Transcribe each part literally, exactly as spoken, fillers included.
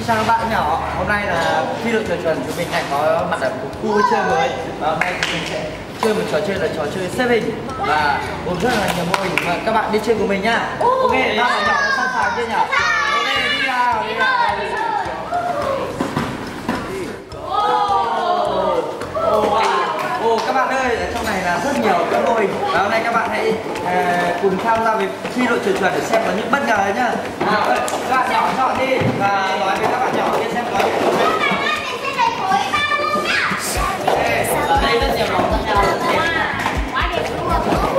chào các bạn nhỏ. Hôm nay là phi đội chuẩn chuẩn chúng mình lại có mặt ở một khu chơi mới. Và hôm nay mình sẽ chơi một trò chơi là trò chơi xếp hình và gồm rất là nhiều mô hình và các bạn đi chơi của mình nhá. Ok, ba bạn nhỏ đã sẵn sàng chưa nhỉ? Ok, đi nào, đi nào. Ồ, các bạn ơi, ở trong này là rất nhiều các mô hình. Và hôm nay các bạn hãy uh, cùng tham gia với phi đội chuẩn chuẩn để xem có những bất ngờ nhá. À, các bạn nhỏ chọn đi và nói với các bạn nhỏ kia xem có những mô hình. Ở đây rất nhiều màu khác nhau. Quá đẹp luôn.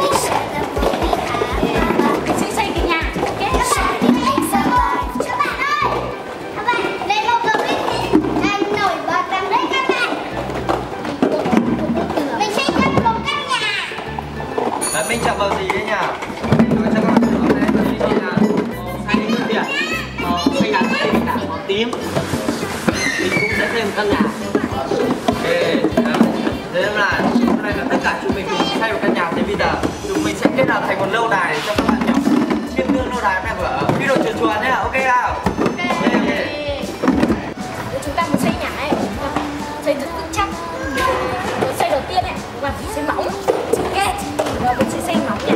Sẽ xây cái nhà. Ok các bạn. Các bạn ơi, các bạn đây một cái hình đang nổi bật đằng đấy các bạn. Mình xây dựng một căn nhà. Đấy, mình chọn màu gì đấy nhỉ? Nói cho các bạn hiểu đây là gì là màu xanh nước biển, màu xanh lá cây cả màu tím. Mình cũng sẽ thêm một căn nhà. Ok, thế là hôm nay là tất cả chúng mình cùng xây một căn nhà. Thế bây giờ chúng mình sẽ kết hợp thành một lâu đài để cho các bạn nhỏ chiêm ngưỡng lâu đài hôm nay của phi đội chuồn chuồn nhá. Ok nào? Ok. Chúng ta muốn xây nhà ấy, xây thật vững chắc. Xây đầu tiên ấy là phải xây móng. Ok, rồi mình sẽ xây móng nhà.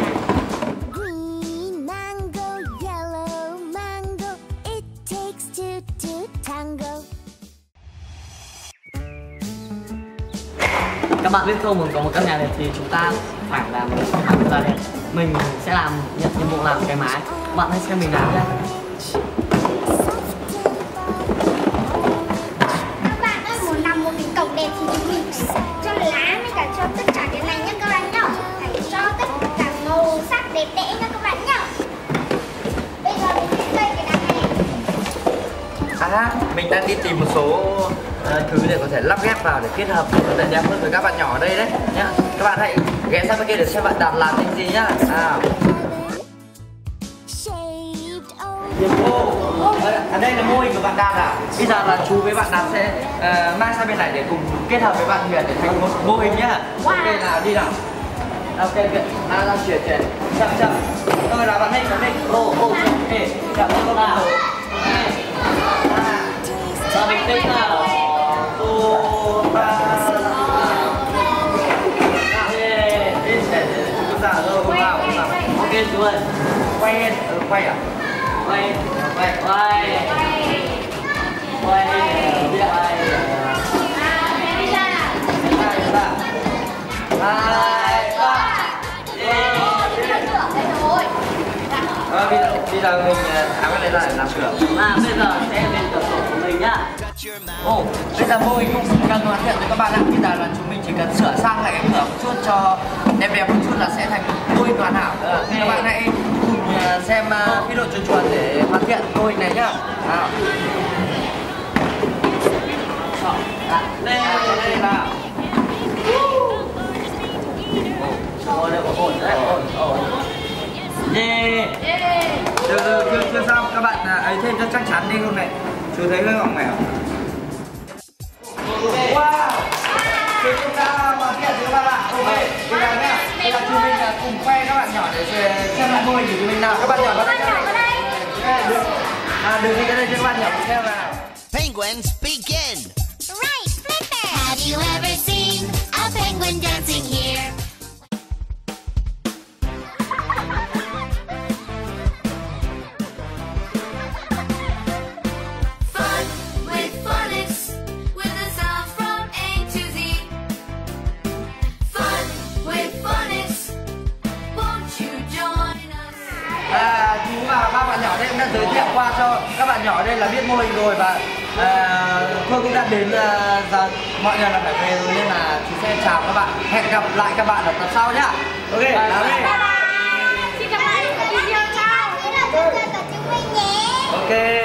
Các bạn biết không, muốn có một căn nhà này thì chúng ta phải làm một cái mái ra đây. Mình sẽ làm nhận nhiệm vụ làm cái mái. Các bạn hãy xem mình làm nhé. Các bạn ơi, muốn làm một cái cổng đẹp thì chúng mình phải cho lá với cả cho tất cả cái này nhá các bạn nhá. Phải cho tất cả màu sắc đẹp đẽ nha các bạn nhá. Bây giờ mình sẽ xây cái đằng này. À, mình đang đi tìm một số Uh, thứ để có thể lắp ghép vào để kết hợp có thể đẹp hơn với các bạn nhỏ ở đây đấy nhá. Các bạn hãy ghé sang bên kia để xem bạn Đạt làm những gì nhá. À. Oh, ở đây là mô hình của bạn Đạt à? Bây giờ là chú với bạn Đạt sẽ uh, mang sang bên này để cùng kết hợp với bạn Huyền để thành một mô hình nhá. Wow. Ok nào, đi nào. Ok, ok, nào, nào, chuyển, chuyển, chậm, chậm. Tôi là bạn Ninh, bạn Ninh. Ô, ô, ok, chậm, chậm, nào. Và bình tĩnh nào. Ok chú ơi. Quay lên, ừ, quay à? Quay, quay, quay, quay, quay, hai, ba. Ờ, bây giờ, bây giờ mình tháo cái này ra để làm cửa. À, bây giờ sẽ lên cửa sổ của mình nhá. Ồ, oh, bây giờ mô hình cũng cần hoàn thiện rồi các bạn ạ. Bây giờ là chúng mình chỉ cần sửa sang lại cái cửa một chút cho đẹp đẹp một chút là sẽ thành mô hình hoàn hảo. Ừ, các bạn hãy cùng xem uh, video chuồn chuồn để hoàn thiện mô hình này nhá. Nào. Lên, lên nào. Ôi, đây có ổn đấy, ổn, ổn. Yeah. Được rồi, chưa, chưa xong. Các bạn ấy thêm cho chắc chắn đi không này. Chú thấy hơi ngọng mẻo. Wow, chúng ta hoàn thiện rồi các bạn. Ok, bây giờ nhá, bây giờ chúng mình cùng quay các bạn nhỏ để xem lại mô hình của chúng mình nào. Các bạn nhỏ vào đây. Được. À, đừng đi cái đây cho các bạn nhỏ cùng theo nào. Penguins begin. Right, Flipper. Have you ever seen a penguin dancing here? À, chú và ba bạn nhỏ đây cũng đã giới thiệu qua cho các bạn nhỏ đây là biết mô hình rồi và à, tôi cũng đã đến à, giờ mọi người là phải về rồi nên là chú sẽ chào các bạn, hẹn gặp lại các bạn ở tập sau nhá. Ok, nào đi. Xin các bạn video sau. Đây là chúng mình nhé. Ok.